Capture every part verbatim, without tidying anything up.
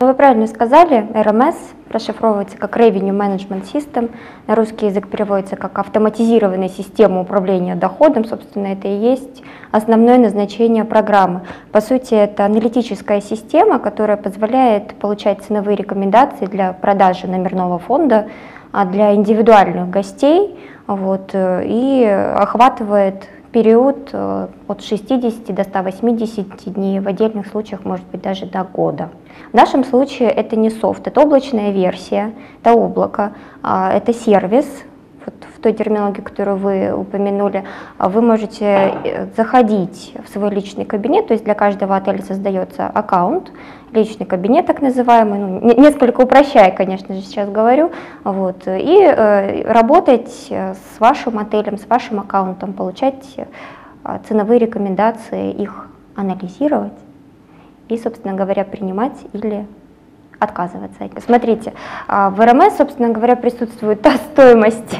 Вы правильно сказали, эр эм эс расшифровывается как Revenue Management System, на русский язык переводится как автоматизированная система управления доходом, собственно, это и есть основное назначение программы. По сути, это аналитическая система, которая позволяет получать ценовые рекомендации для продажи номерного фонда для индивидуальных гостей, вот, и охватывает период от шестидесяти до ста восьмидесяти дней, в отдельных случаях может быть даже до года. В нашем случае это не софт, это облачная версия, это облако, это сервис. Вот в той терминологии, которую вы упомянули, вы можете заходить в свой личный кабинет, то есть для каждого отеля создается аккаунт, личный кабинет так называемый, ну, несколько упрощая, конечно же, сейчас говорю, вот, и э, работать с вашим отелем, с вашим аккаунтом, получать э, ценовые рекомендации, их анализировать и, собственно говоря, принимать или отказываться. Смотрите, в эр эм эс, собственно говоря, присутствует та стоимость,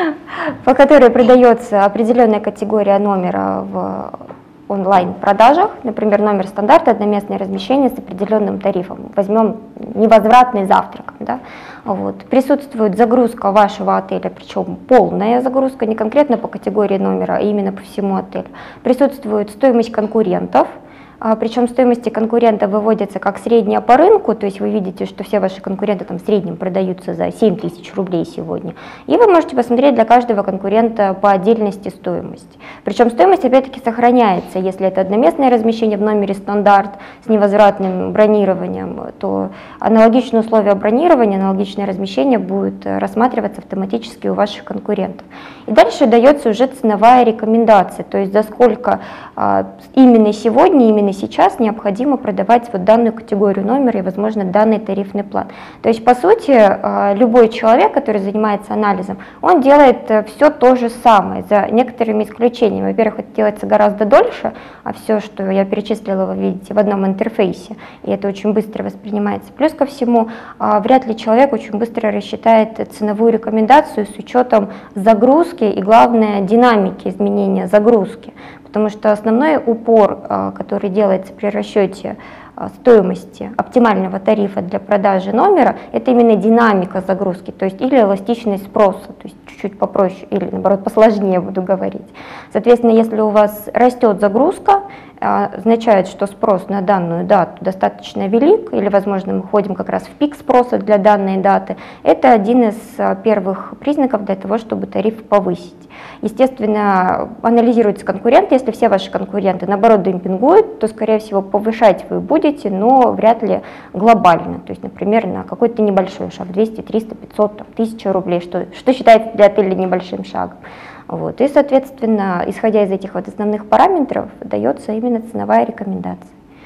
по которой продается определенная категория номера в онлайн-продажах, например, номер стандарта, одноместное размещение с определенным тарифом. Возьмем невозвратный завтрак. Да? Вот. Присутствует загрузка вашего отеля, причем полная загрузка, не конкретно по категории номера, а именно по всему отелю. Присутствует стоимость конкурентов, причем стоимости конкурента выводятся как средняя по рынку, то есть вы видите, что все ваши конкуренты там в среднем продаются за семь тысяч рублей сегодня. И вы можете посмотреть для каждого конкурента по отдельности стоимость. Причем стоимость опять-таки сохраняется, если это одноместное размещение в номере стандарт с невозвратным бронированием, то аналогичные условия бронирования, аналогичное размещение будет рассматриваться автоматически у ваших конкурентов. И дальше дается уже ценовая рекомендация, то есть за сколько а, именно сегодня, именно сейчас необходимо продавать вот данную категорию номера и, возможно, данный тарифный план. То есть, по сути, любой человек, который занимается анализом, он делает все то же самое, за некоторыми исключениями. Во-первых, это делается гораздо дольше, а все, что я перечислила, вы видите в одном интерфейсе, и это очень быстро воспринимается. Плюс ко всему, вряд ли человек очень быстро рассчитает ценовую рекомендацию с учетом загрузки и, главное, динамики изменения загрузки. Потому что основной упор, который делается при расчете стоимости оптимального тарифа для продажи номера, это именно динамика загрузки, то есть или эластичность спроса, то есть чуть-чуть попроще, или наоборот посложнее буду говорить. Соответственно, если у вас растет загрузка, означает, что спрос на данную дату достаточно велик, или, возможно, мы ходим как раз в пик спроса для данной даты, это один из первых признаков для того, чтобы тариф повысить. Естественно, анализируются конкуренты, если все ваши конкуренты, наоборот, демпингуют, то, скорее всего, повышать вы будете, но вряд ли глобально, то есть, например, на какой-то небольшой шаг, двести, триста, пятьсот, тысяча рублей, что, что считается для отеля небольшим шагом. Вот. И, соответственно, исходя из этих вот основных параметров, дается именно ценовая рекомендация.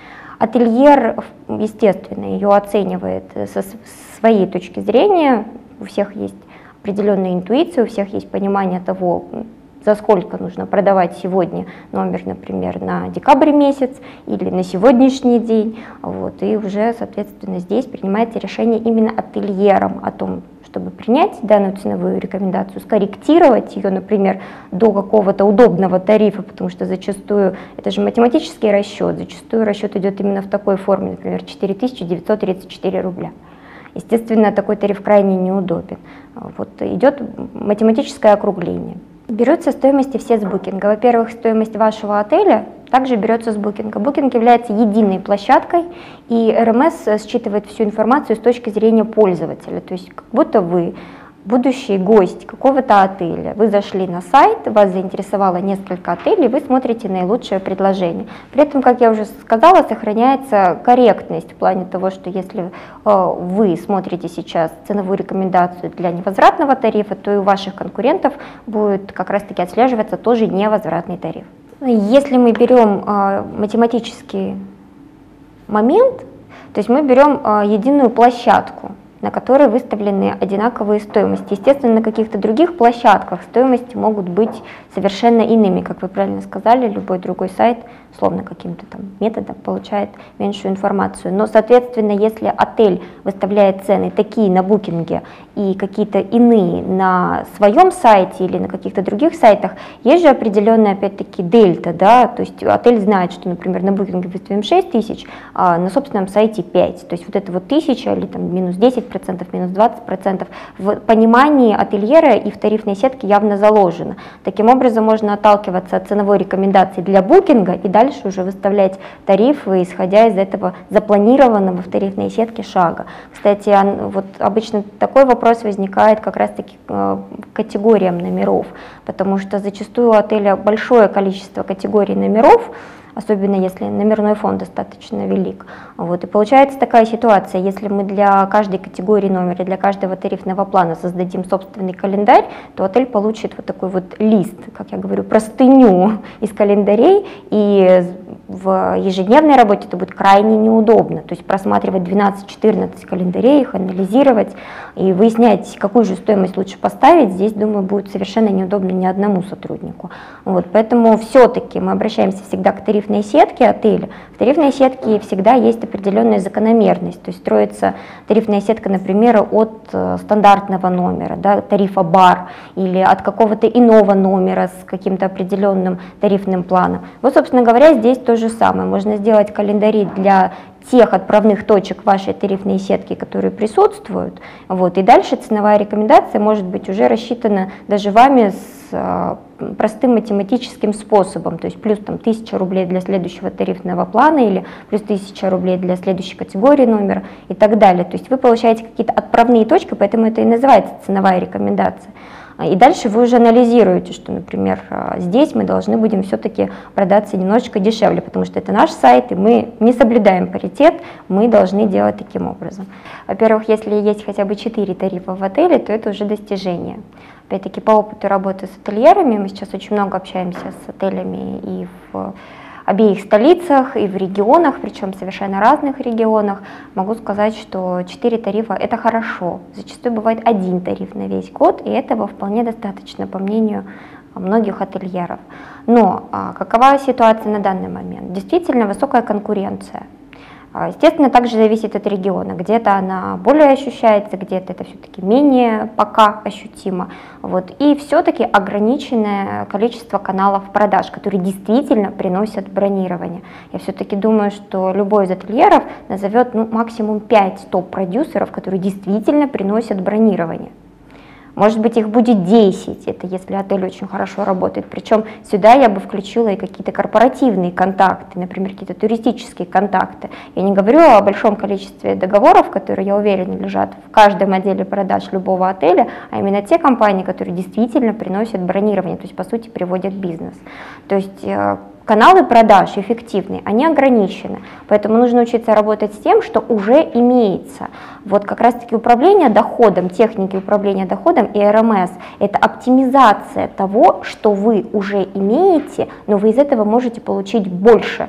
Ательер, естественно, ее оценивает со своей точки зрения, у всех есть определенная интуиция, у всех есть понимание того, за сколько нужно продавать сегодня номер, например, на декабрь месяц или на сегодняшний день. Вот. И уже, соответственно, здесь принимается решение именно ательером о том, чтобы принять данную ценовую рекомендацию, скорректировать ее, например, до какого-то удобного тарифа, потому что зачастую это же математический расчет, зачастую расчет идет именно в такой форме, например, четыре тысячи девятьсот тридцать четыре рубля. Естественно, такой тариф крайне неудобен. Вот идет математическое округление. Берутся стоимости все с букинга. Во-первых, стоимость вашего отеля также берется с букинга. Букинг является единой площадкой, и эр эм эс считывает всю информацию с точки зрения пользователя. То есть как будто вы будущий гость какого-то отеля. Вы зашли на сайт, вас заинтересовало несколько отелей, вы смотрите наилучшее предложение. При этом, как я уже сказала, сохраняется корректность в плане того, что если э, вы смотрите сейчас ценовую рекомендацию для невозвратного тарифа, то и у ваших конкурентов будет как раз-таки отслеживаться тоже невозвратный тариф. Если мы берем э, математический момент, то есть мы берем э, единую площадку, на которой выставлены одинаковые стоимости. Естественно, на каких-то других площадках стоимости могут быть совершенно иными. Как вы правильно сказали, любой другой сайт, условно каким-то там методом, получает меньшую информацию. Но, соответственно, если отель выставляет цены такие на букинге и какие-то иные на своем сайте или на каких-то других сайтах, есть же определенная, опять-таки, дельта, да, то есть отель знает, что, например, на букинге выставим шесть тысяч, а на собственном сайте пять, то есть вот это вот тысяча или там минус десять процентов, минус двадцать процентов в понимании ательера и в тарифной сетке явно заложено. Таким образом, можно отталкиваться от ценовой рекомендации для букинга и дальше уже выставлять тарифы, исходя из этого запланированного в тарифной сетке шага. Кстати, вот обычно такой вопрос возникает как раз-таки к категориям номеров, потому что зачастую у отеля большое количество категорий номеров, особенно если номерной фонд достаточно велик. Вот. И получается такая ситуация, если мы для каждой категории номера, для каждого тарифного плана создадим собственный календарь, то отель получит вот такой вот лист, как я говорю, простыню из календарей, и в ежедневной работе это будет крайне неудобно, то есть просматривать двенадцать-четырнадцать календарей, их анализировать и выяснять, какую же стоимость лучше поставить, здесь, думаю, будет совершенно неудобно ни одному сотруднику. Вот. Поэтому все-таки мы обращаемся всегда к тарифной сетке отеля. В тарифной сетке всегда есть определенная закономерность, то есть строится тарифная сетка, например, от стандартного номера, да, тарифа бар, или от какого-то иного номера с каким-то определенным тарифным планом. Вот, собственно говоря, здесь то же самое. Можно сделать календари для тех отправных точек вашей тарифной сетки, которые присутствуют, вот, и дальше ценовая рекомендация может быть уже рассчитана даже вами с а, простым математическим способом, то есть плюс там тысяча рублей для следующего тарифного плана или плюс тысяча рублей для следующей категории номера и так далее. То есть вы получаете какие-то отправные точки, поэтому это и называется ценовая рекомендация. И дальше вы уже анализируете, что, например, здесь мы должны будем все-таки продаться немножечко дешевле, потому что это наш сайт, и мы не соблюдаем паритет, мы должны делать таким образом. Во-первых, если есть хотя бы четыре тарифа в отеле, то это уже достижение. Опять-таки, по опыту работы с ательерами, мы сейчас очень много общаемся с отелями и в обеих столицах и в регионах, причем совершенно разных регионах, могу сказать, что четыре тарифа – это хорошо. Зачастую бывает один тариф на весь год, и этого вполне достаточно, по мнению многих ательеров. Но а, какова ситуация на данный момент? Действительно высокая конкуренция. Естественно, также зависит от региона. Где-то она более ощущается, где-то это все-таки менее пока ощутимо. Вот. И все-таки ограниченное количество каналов продаж, которые действительно приносят бронирование. Я все-таки думаю, что любой из ательеров назовет ну, максимум пять топ-продюсеров, которые действительно приносят бронирование. Может быть, их будет десять, это если отель очень хорошо работает. Причем сюда я бы включила и какие-то корпоративные контакты, например, какие-то туристические контакты. Я не говорю о большом количестве договоров, которые, я уверена, лежат в каждом отделе продаж любого отеля, а именно те компании, которые действительно приносят бронирование, то есть, по сути, приводят бизнес. То есть каналы продаж эффективные, они ограничены, поэтому нужно учиться работать с тем, что уже имеется. Вот как раз-таки управление доходом, техники управления доходом и эр эм эс – это оптимизация того, что вы уже имеете, но вы из этого можете получить больше.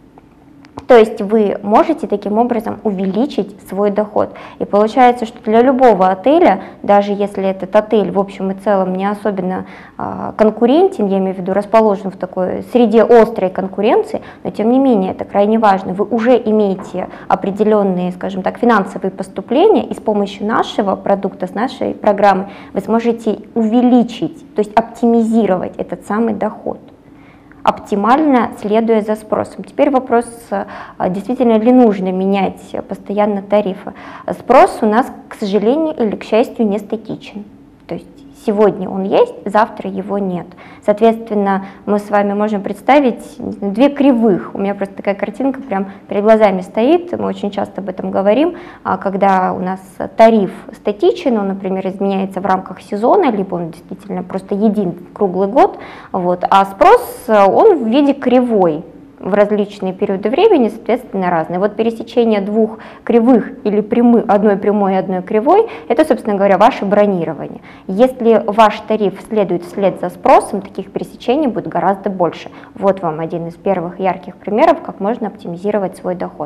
То есть вы можете таким образом увеличить свой доход. И получается, что для любого отеля, даже если этот отель в общем и целом не особенно э, конкурентен, я имею в виду расположен в такой среде острой конкуренции, но тем не менее это крайне важно, вы уже имеете определенные, скажем так, финансовые поступления, и с помощью нашего продукта, с нашей программы вы сможете увеличить, то есть оптимизировать этот самый доход, оптимально следуя за спросом. Теперь вопрос, действительно ли нужно менять постоянно тарифы. Спрос у нас, к сожалению или к счастью, не статичен. То есть сегодня он есть, завтра его нет. Соответственно, мы с вами можем представить две кривых. У меня просто такая картинка прям перед глазами стоит, мы очень часто об этом говорим, когда у нас тариф статичен, он, например, изменяется в рамках сезона, либо он действительно просто един круглый год, вот, а спрос, он в виде кривой. В различные периоды времени, соответственно, разные. Вот пересечение двух кривых или прямы, одной прямой и одной кривой, это, собственно говоря, ваше бронирование. Если ваш тариф следует вслед за спросом, таких пересечений будет гораздо больше. Вот вам один из первых ярких примеров, как можно оптимизировать свой доход.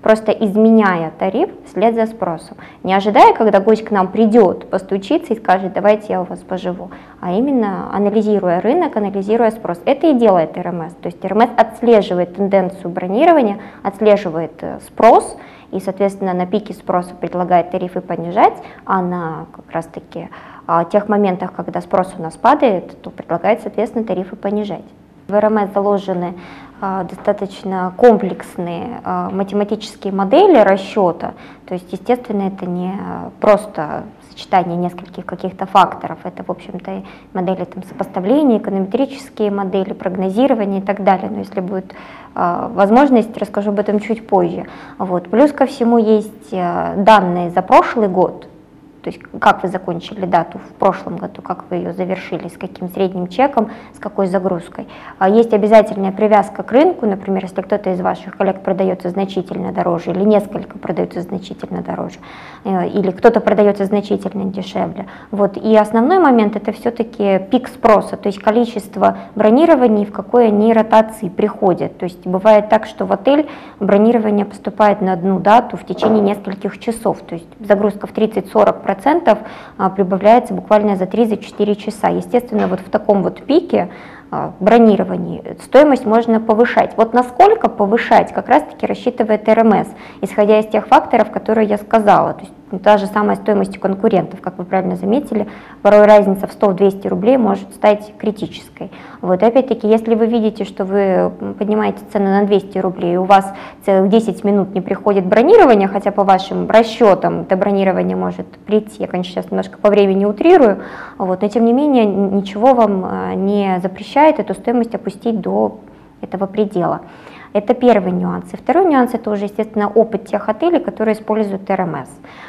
просто изменяя тариф вслед за спросом. Не ожидая, когда гость к нам придет, постучится и скажет, давайте я у вас поживу, а именно анализируя рынок, анализируя спрос. Это и делает эр эм эс. То есть эр эм эс отслеживает тенденцию бронирования, отслеживает спрос, и, соответственно, на пике спроса предлагает тарифы понижать, а на как раз-таки тех моментах, когда спрос у нас падает, то предлагает, соответственно, тарифы понижать. В эр эм эс заложены а, достаточно комплексные а, математические модели расчета, то есть, естественно, это не просто сочетание нескольких каких-то факторов, это, в общем-то, модели там, сопоставления, эконометрические модели, прогнозирования и так далее, но если будет а, возможность, расскажу об этом чуть позже. Вот. Плюс ко всему есть а, данные за прошлый год, то есть как вы закончили дату в прошлом году, как вы ее завершили, с каким средним чеком, с какой загрузкой. Есть обязательная привязка к рынку, например, если кто-то из ваших коллег продается значительно дороже, или несколько продаются значительно дороже, или кто-то продается значительно дешевле. Вот. И основной момент — это все-таки пик спроса, то есть количество бронирований, в какой они ротации приходят. То есть бывает так, что в отель бронирование поступает на одну дату в течение нескольких часов, то есть загрузка в тридцать-сорок процентов процентов прибавляется буквально за три-четыре часа. Естественно, вот в таком вот пике бронирований стоимость можно повышать. Вот насколько повышать, как раз-таки рассчитывает эр эм эс, исходя из тех факторов, которые я сказала. То есть та же самая стоимость конкурентов, как вы правильно заметили, порой разница в сто-двести рублей может стать критической. Вот опять-таки, если вы видите, что вы поднимаете цены на двести рублей, и у вас целых десять минут не приходит бронирование, хотя по вашим расчетам это бронирование может прийти, я, конечно, сейчас немножко по времени утрирую, вот, но тем не менее ничего вам не запрещает эту стоимость опустить до этого предела. Это первый нюанс. И второй нюанс — это уже, естественно, опыт тех отелей, которые используют эр эм эс.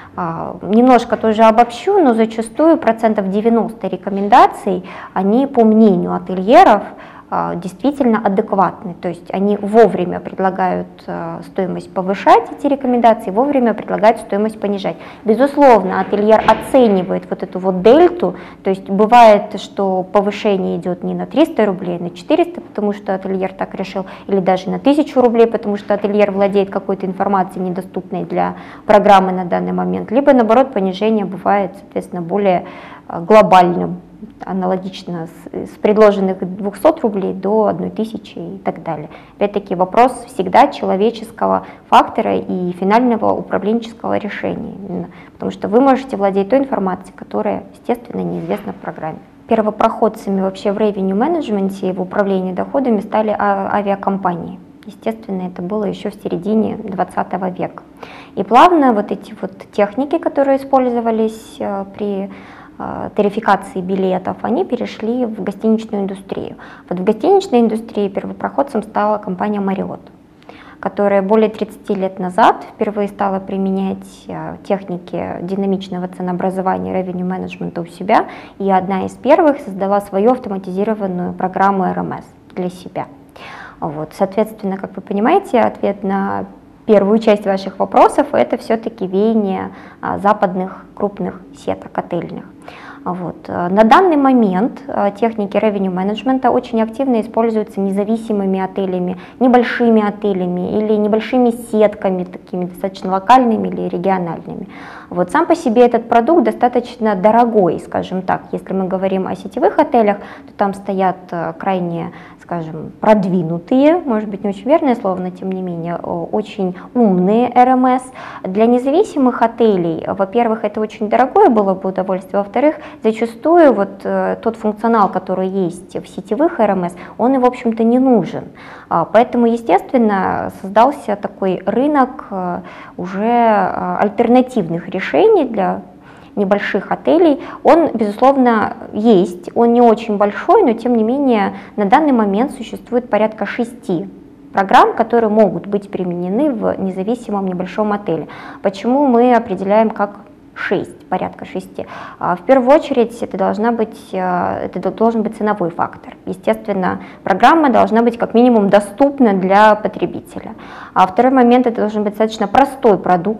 А, немножко тоже обобщу, но зачастую процентов девяносто рекомендаций, они, по мнению ательеров, действительно адекватны, то есть они вовремя предлагают стоимость повышать эти рекомендации, вовремя предлагают стоимость понижать. Безусловно, ательер оценивает вот эту вот дельту, то есть бывает, что повышение идет не на триста рублей, а на четыреста, потому что ательер так решил, или даже на тысячу рублей, потому что ательер владеет какой-то информацией, недоступной для программы на данный момент, либо наоборот понижение бывает, соответственно, более глобальным, аналогично с, с предложенных двухсот рублей до одной тысячи и так далее. Опять-таки вопрос всегда человеческого фактора и финального управленческого решения, потому что вы можете владеть той информацией, которая, естественно, неизвестна в программе. Первопроходцами вообще в revenue менеджменте и в управлении доходами стали авиакомпании. Естественно, это было еще в середине двадцатого века. И плавно вот эти вот техники, которые использовались при тарификации билетов, они перешли в гостиничную индустрию. Вот в гостиничной индустрии первопроходцем стала компания Marriott, которая более тридцати лет назад впервые стала применять техники динамичного ценообразования revenue management у себя, и одна из первых создала свою автоматизированную программу эр эм эс для себя. Вот, соответственно, как вы понимаете, ответ на первую часть ваших вопросов — это все-таки веяние а, западных крупных сеток отельных. Вот. На данный момент а, техники revenue management очень активно используются независимыми отелями, небольшими отелями или небольшими сетками, такими достаточно локальными или региональными. Вот. Сам по себе этот продукт достаточно дорогой, скажем так. Если мы говорим о сетевых отелях, то там стоят а, крайне, скажем, продвинутые, может быть, не очень верное слово, но тем не менее, очень умные эр эм эс. Для независимых отелей, во-первых, это очень дорогое было бы удовольствие, во-вторых, зачастую вот э, тот функционал, который есть в сетевых эр эм эс, он и, в общем-то, не нужен. А, поэтому, естественно, создался такой рынок э, уже э, альтернативных решений для небольших отелей. Он, безусловно, есть, он не очень большой, но тем не менее на данный момент существует порядка шести программ, которые могут быть применены в независимом небольшом отеле. Почему мы определяем как шесть, порядка шести? В первую очередь это, должна быть, это должен быть ценовой фактор. Естественно, программа должна быть как минимум доступна для потребителя. А второй момент — это должен быть достаточно простой продукт,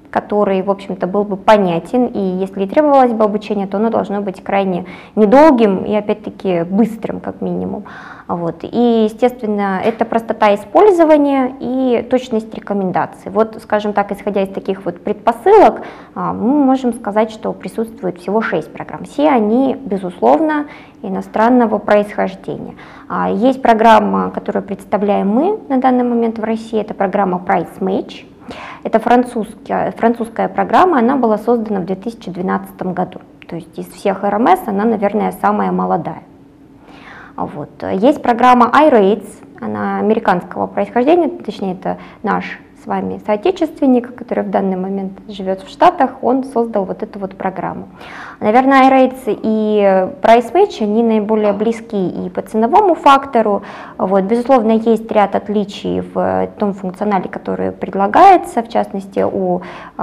который, в общем-то, был бы понятен, и если и требовалось бы обучение, то оно должно быть крайне недолгим и, опять-таки, быстрым, как минимум. Вот. И, естественно, это простота использования и точность рекомендаций. Вот, скажем так, исходя из таких вот предпосылок, мы можем сказать, что присутствует всего шесть программ. Все они, безусловно, иностранного происхождения. Есть программа, которую представляем мы на данный момент в России, это программа PriceMatch. Это французская, французская программа, она была создана в две тысячи двенадцатом году. То есть из всех эр эм эс она, наверное, самая молодая. Вот. Есть программа iRates, она американского происхождения, точнее это наш с вами соотечественник, который в данный момент живет в Штатах, он создал вот эту вот программу. Наверное, iRates и PriceMatch, они наиболее близки и по ценовому фактору. Вот. Безусловно, есть ряд отличий в том функционале, который предлагается, в частности, у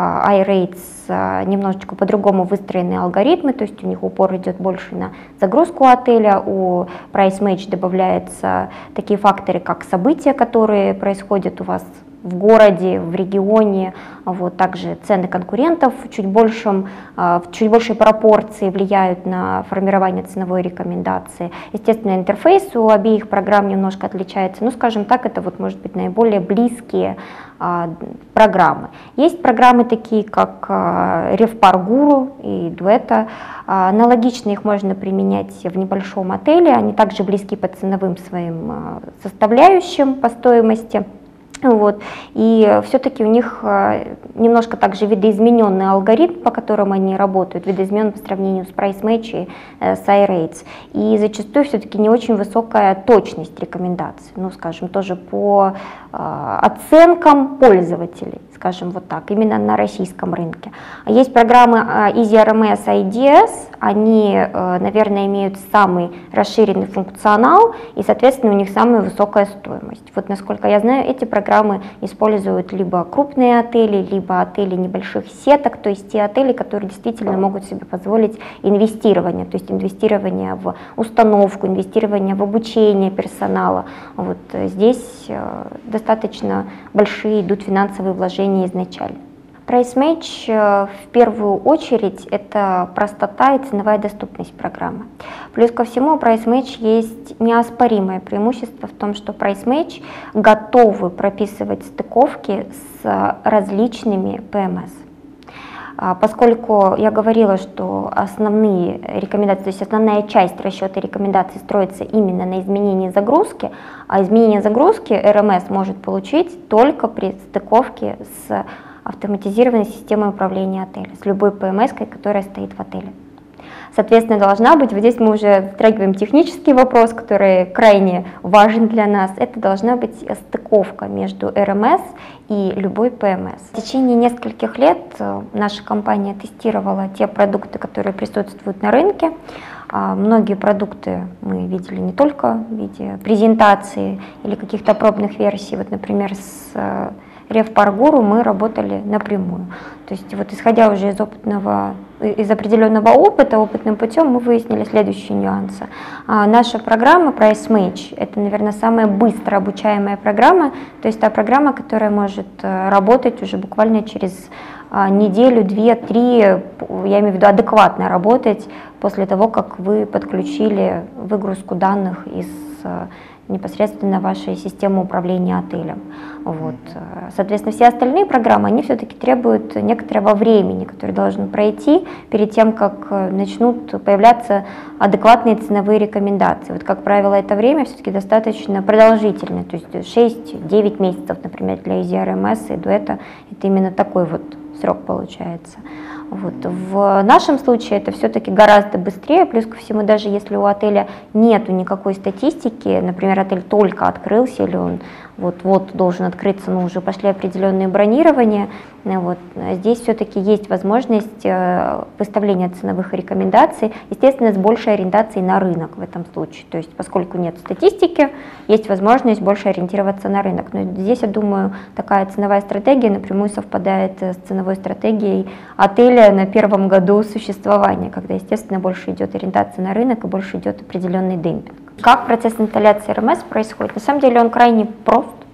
iRates немножечко по-другому выстроены алгоритмы, то есть у них упор идет больше на загрузку отеля, у PriceMatch добавляются такие факторы, как события, которые происходят у вас в городе, в регионе, вот, также цены конкурентов в чуть, большем, в чуть большей пропорции влияют на формирование ценовой рекомендации. Естественно, интерфейс у обеих программ немножко отличается, но, скажем так, это вот, может быть, наиболее близкие а, программы. Есть программы такие, как а, RevPar-Guru и Duetto. А, аналогично их можно применять в небольшом отеле, они также близки по ценовым своим а, составляющим по стоимости. Вот. И все-таки у них немножко также видоизмененный алгоритм, по которому они работают, видоизменен по сравнению с PriceMatch и с iRates. И зачастую все-таки не очень высокая точность рекомендаций, ну, скажем, тоже по э, оценкам пользователей, скажем вот так, именно на российском рынке. Есть программы EasyRMS, ай ди эс, они, э, наверное, имеют самый расширенный функционал, и, соответственно, у них самая высокая стоимость. Вот, насколько я знаю, эти программы Программы используют либо крупные отели, либо отели небольших сеток, то есть те отели, которые действительно могут себе позволить инвестирование, то есть инвестирование в установку, инвестирование в обучение персонала. Вот здесь достаточно большие идут финансовые вложения изначально. PriceMatch в первую очередь это простота и ценовая доступность программы. Плюс ко всему у PriceMatch есть неоспоримое преимущество в том, что PriceMatch готовы прописывать стыковки с различными пи эм эс. Поскольку я говорила, что основные рекомендации, то есть основная часть расчета рекомендаций строится именно на изменении загрузки, а изменение загрузки эр эм эс может получить только при стыковке с автоматизированной системой управления отеля, с любой пи эм эс, которая стоит в отеле. Соответственно, должна быть, вот здесь мы уже затрагиваем технический вопрос, который крайне важен для нас, это должна быть стыковка между эр эм эс и любой пи эм эс. В течение нескольких лет наша компания тестировала те продукты, которые присутствуют на рынке. Многие продукты мы видели не только в виде презентации или каких-то пробных версий, вот, например, с RevPar-Guru мы работали напрямую. То есть вот исходя уже из опытного, из определенного опыта, опытным путем мы выяснили следующие нюансы. А наша программа PriceMatch это, наверное, самая быстро обучаемая программа, то есть та программа, которая может работать уже буквально через неделю, две, три, я имею в виду адекватно работать после того, как вы подключили выгрузку данных из непосредственно вашей системы управления отелем. Вот. Соответственно, все остальные программы, они все-таки требуют некоторого времени, которое должно пройти перед тем, как начнут появляться адекватные ценовые рекомендации. Вот, как правило, это время все-таки достаточно продолжительное, то есть шесть-девять месяцев, например, для EasyRMS и Duetto, это именно такой вот срок получается. Вот. В нашем случае это все-таки гораздо быстрее, плюс ко всему, даже если у отеля нету никакой статистики, например, отель только открылся или он вот-вот должен открыться, но уже пошли определенные бронирования, вот, здесь все-таки есть возможность выставления ценовых рекомендаций, естественно, с большей ориентацией на рынок в этом случае, то есть поскольку нет статистики, есть возможность больше ориентироваться на рынок. Но здесь, я думаю, такая ценовая стратегия напрямую совпадает с ценовой стратегией отеля на первом году существования, когда, естественно, больше идет ориентация на рынок и больше идет определенный демпинг. Как процесс инсталляции эр эм эс происходит? На самом деле он крайне прост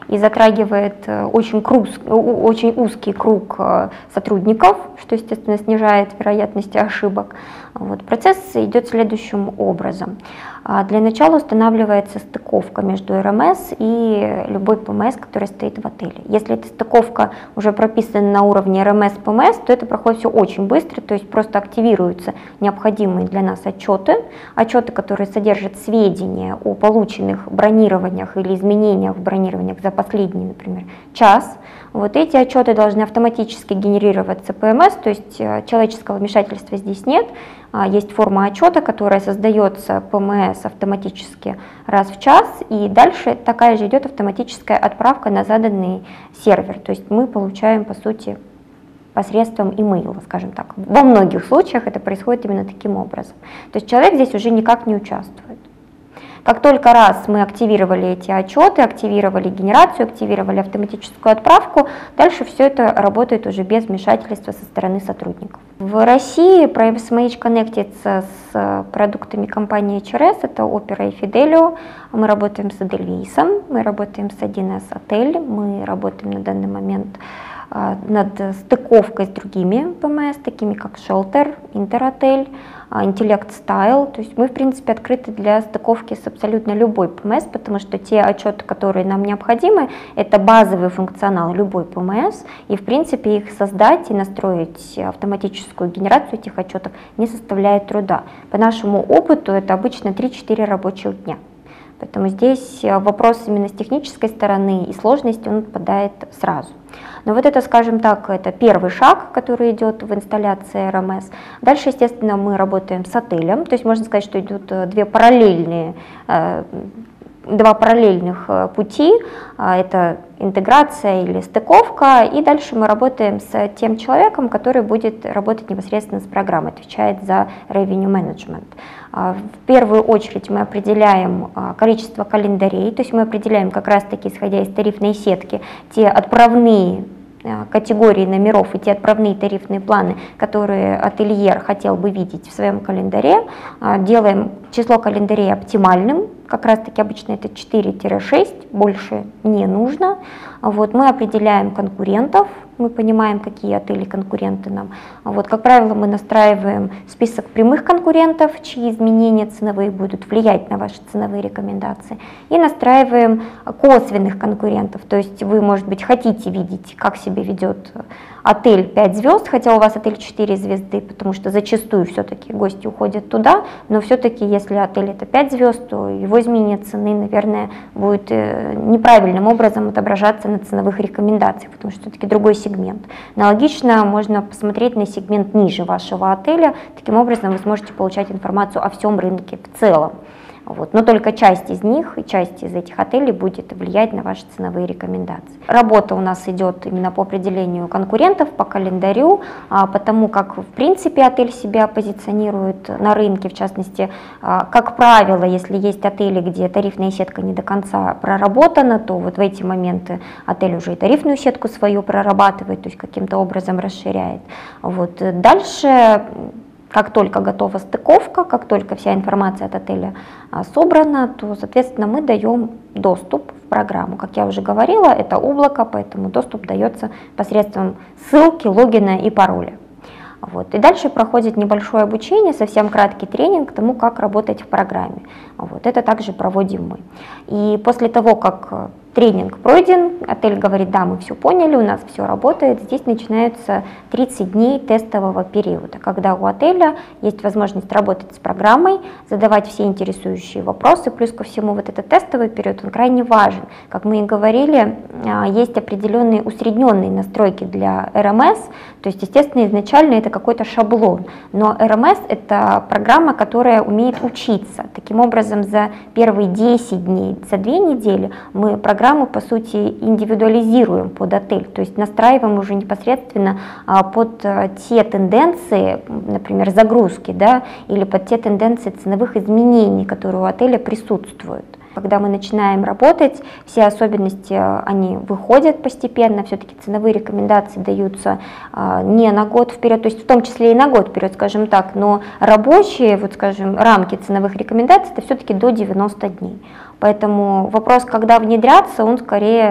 и затрагивает очень, круг, очень узкий круг сотрудников, что, естественно, снижает вероятность ошибок. Вот. Процесс идет следующим образом. Для начала устанавливается стыковка между эр эм эс и любой пэ эм эс, который стоит в отеле. Если эта стыковка уже прописана на уровне эр эм эс пэ эм эс, то это проходит все очень быстро, то есть просто активируются необходимые для нас отчеты, отчеты, которые содержат сведения о полученных бронированиях или изменениях в бронированиях за последний, например, час. Вот эти отчеты должны автоматически генерироваться пэ эм эс, то есть человеческого вмешательства здесь нет. Есть форма отчета, которая создается пэ эм эс автоматически раз в час, и дальше такая же идет автоматическая отправка на заданный сервер. То есть мы получаем, по сути, посредством имейла, скажем так. Во многих случаях это происходит именно таким образом. То есть человек здесь уже никак не участвует. Как только раз мы активировали эти отчеты, активировали генерацию, активировали автоматическую отправку, дальше все это работает уже без вмешательства со стороны сотрудников. В России эс эм эйч коннектится с продуктами компании эйч ар эс, это Opera и Fidelio. Мы работаем с Edelweiss, мы работаем с один эс Отель, мы работаем на данный момент над стыковкой с другими пэ эм эс, такими как Shelter, Интеротель, Intellect Style. То есть мы, в принципе, открыты для стыковки с абсолютно любой пэ эм эс, потому что те отчеты, которые нам необходимы, это базовый функционал любой пэ эм эс, и, в принципе, их создать и настроить автоматическую генерацию этих отчетов не составляет труда. По нашему опыту это обычно три-четыре рабочих дня. Поэтому здесь вопрос именно с технической стороны и сложности он отпадает сразу. Но вот это, скажем так, это первый шаг, который идет в инсталляции эр эм эс. Дальше, естественно, мы работаем с отелем, то есть можно сказать, что идут две параллельные, два параллельных пути, это интеграция или стыковка, и дальше мы работаем с тем человеком, который будет работать непосредственно с программой, отвечает за revenue management. В первую очередь мы определяем количество календарей, то есть мы определяем как раз-таки, исходя из тарифной сетки, те отправные категории номеров и те отправные тарифные планы, которые ательер хотел бы видеть в своем календаре, делаем число календарей оптимальным, как раз таки обычно это четыре-шесть, больше не нужно. Вот, мы определяем конкурентов, мы понимаем, какие отели конкуренты нам. Вот, как правило, мы настраиваем список прямых конкурентов, чьи изменения ценовые будут влиять на ваши ценовые рекомендации, и настраиваем косвенных конкурентов, то есть вы, может быть, хотите видеть, как себя ведет отель пять звезд, хотя у вас отель четыре звезды, потому что зачастую все-таки гости уходят туда, но все-таки если отель это пять звезд, то его изменение цены, наверное, будет неправильным образом отображаться на ценовых рекомендациях, потому что все-таки другой сегмент. Аналогично можно посмотреть на сегмент ниже вашего отеля, таким образом вы сможете получать информацию о всем рынке в целом. Вот. Но только часть из них и часть из этих отелей будет влиять на ваши ценовые рекомендации. Работа у нас идет именно по определению конкурентов, по календарю, потому как в принципе отель себя позиционирует на рынке, в частности, как правило, если есть отели, где тарифная сетка не до конца проработана, то вот в эти моменты отель уже и тарифную сетку свою прорабатывает, то есть каким-то образом расширяет. Вот. Дальше, как только готова стыковка, как только вся информация от отеля а, собрана, то, соответственно, мы даем доступ в программу. Как я уже говорила, это облако, поэтому доступ дается посредством ссылки, логина и пароля. Вот. И дальше проходит небольшое обучение, совсем краткий тренинг тому, как работать в программе. Вот. Это также проводим мы. И после того, как тренинг пройден, отель говорит: да, мы все поняли, у нас все работает, здесь начинаются тридцать дней тестового периода, когда у отеля есть возможность работать с программой, задавать все интересующие вопросы, плюс ко всему вот этот тестовый период, он крайне важен. Как мы и говорили, есть определенные усредненные настройки для эр эм эс, то есть, естественно, изначально это какой-то шаблон, но эр эм эс это программа, которая умеет учиться. Таким образом, за первые десять дней, за две недели мы программу по сути индивидуализируем под отель, то есть настраиваем уже непосредственно а, под а, те тенденции, например, загрузки, да, или под те тенденции ценовых изменений, которые у отеля присутствуют. Когда мы начинаем работать, все особенности, они выходят постепенно, все-таки ценовые рекомендации даются а, не на год вперед, то есть в том числе и на год вперед, скажем так, но рабочие, вот скажем, рамки ценовых рекомендаций это все-таки до девяноста дней. Поэтому вопрос, когда внедряться, он скорее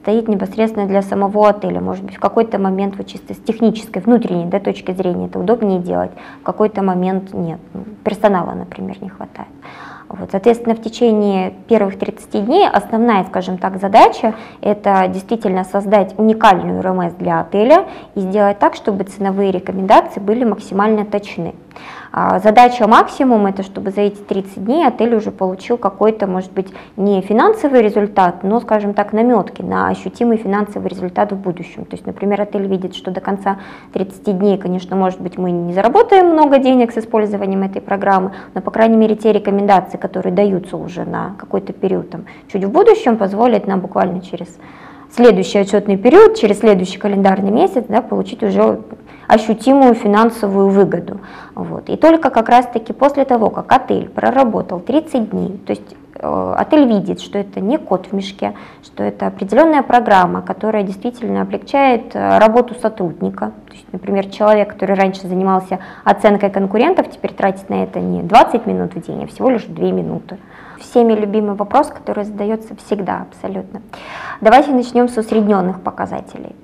стоит непосредственно для самого отеля. Может быть, в какой-то момент вот чисто с технической, внутренней, да, точки зрения это удобнее делать, в какой-то момент нет, персонала, например, не хватает. Вот, соответственно, в течение первых тридцати дней основная, скажем так, задача – это действительно создать уникальную эр эм эс для отеля и сделать так, чтобы ценовые рекомендации были максимально точны. Задача максимум – это чтобы за эти тридцать дней отель уже получил какой-то, может быть, не финансовый результат, но, скажем так, наметки на ощутимый финансовый результат в будущем. То есть, например, отель видит, что до конца тридцати дней, конечно, может быть, мы не заработаем много денег с использованием этой программы, но, по крайней мере, те рекомендации, которые даются уже на какой-то период, там, чуть в будущем, позволят нам буквально через следующий отчетный период, через следующий календарный месяц, да, получить уже ощутимую финансовую выгоду. Вот. И только как раз-таки после того, как отель проработал тридцать дней, то есть э, отель видит, что это не кот в мешке, что это определенная программа, которая действительно облегчает э, работу сотрудника. То есть, например, человек, который раньше занимался оценкой конкурентов, теперь тратит на это не двадцать минут в день, а всего лишь две минуты. Всеми любимый вопрос, который задается всегда абсолютно. Давайте начнем с усредненных показателей.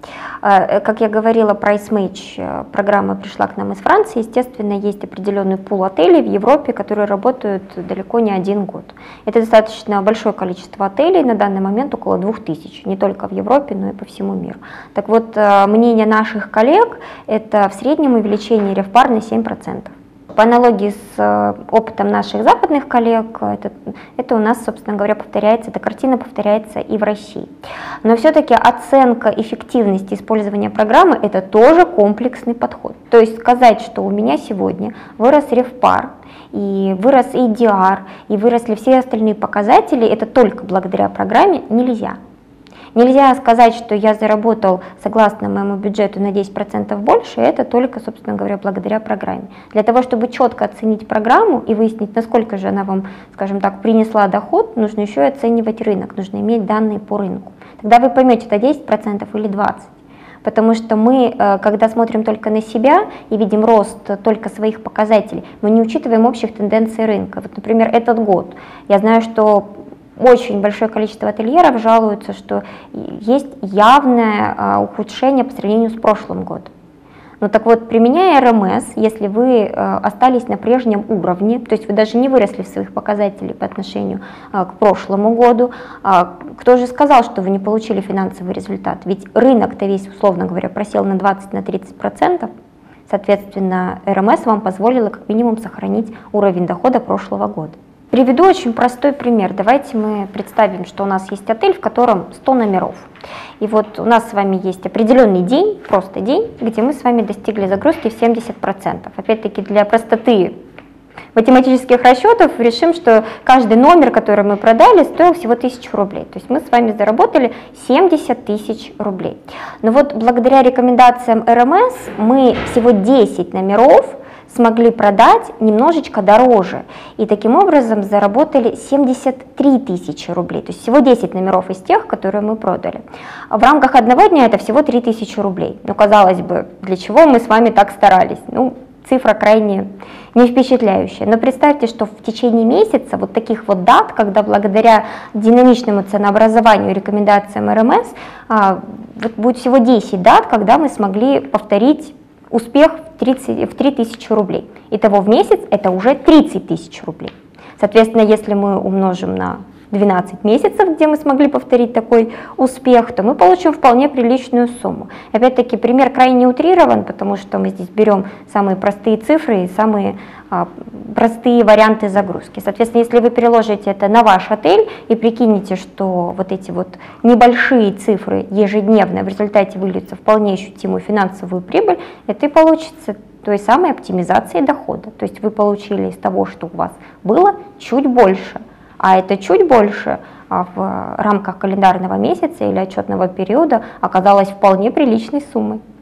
Как я говорила, PriceMatch программа пришла к нам из Франции. Естественно, есть определенный пул отелей в Европе, которые работают далеко не один год. Это достаточно большое количество отелей, на данный момент около двух тысяч, не только в Европе, но и по всему миру. Так вот, мнение наших коллег – это в среднем увеличение ревпар на семь процентов. По аналогии с опытом наших западных коллег, это, это у нас, собственно говоря, повторяется, эта картина повторяется и в России. Но все-таки оценка эффективности использования программы – это тоже комплексный подход. То есть сказать, что у меня сегодня вырос ревпар, и вырос эй ди ар, и выросли все остальные показатели, это только благодаря программе, нельзя. Нельзя сказать, что я заработал, согласно моему бюджету, на десять процентов больше, это только, собственно говоря, благодаря программе. Для того, чтобы четко оценить программу и выяснить, насколько же она вам, скажем так, принесла доход, нужно еще и оценивать рынок, нужно иметь данные по рынку. Тогда вы поймете, это десять процентов или двадцать процентов. Потому что мы, когда смотрим только на себя и видим рост только своих показателей, мы не учитываем общих тенденций рынка. Вот, например, этот год. Я знаю, что очень большое количество ательеров жалуются, что есть явное ухудшение по сравнению с прошлым годом. Ну так вот, применяя эр эм эс, если вы остались на прежнем уровне, то есть вы даже не выросли в своих показателях по отношению к прошлому году, кто же сказал, что вы не получили финансовый результат? Ведь рынок-то весь, условно говоря, просел на двадцать-тридцать процентов, соответственно, эр эм эс вам позволило как минимум сохранить уровень дохода прошлого года. Приведу очень простой пример. Давайте мы представим, что у нас есть отель, в котором сто номеров. И вот у нас с вами есть определенный день, просто день, где мы с вами достигли загрузки в семьдесят процентов. Опять-таки для простоты математических расчетов решим, что каждый номер, который мы продали, стоил всего тысячу рублей. То есть мы с вами заработали семьдесят тысяч рублей. Но вот благодаря рекомендациям эр эм эс мы всего десять номеров смогли продать немножечко дороже, и таким образом заработали семьдесят три тысячи рублей, то есть всего десять номеров из тех, которые мы продали. В рамках одного дня это всего три тысячи рублей. Ну, казалось бы, для чего мы с вами так старались? Ну, цифра крайне не впечатляющая. Но представьте, что в течение месяца вот таких вот дат, когда благодаря динамичному ценообразованию и рекомендациям эр эм эс а, вот будет всего десять дат, когда мы смогли повторить успех в, тридцать, в три тысячи рублей. Итого в месяц это уже тридцать тысяч рублей. Соответственно, если мы умножим на двенадцать месяцев, где мы смогли повторить такой успех, то мы получим вполне приличную сумму. Опять-таки пример крайне утрирован, потому что мы здесь берем самые простые цифры и самые а, простые варианты загрузки. Соответственно, если вы переложите это на ваш отель и прикинете, что вот эти вот небольшие цифры ежедневно в результате выльются в вполне ощутимую финансовую прибыль, это и получится той самой оптимизацией дохода. То есть вы получили из того, что у вас было, чуть больше. А это чуть больше в рамках календарного месяца или отчетного периода оказалось вполне приличной суммой.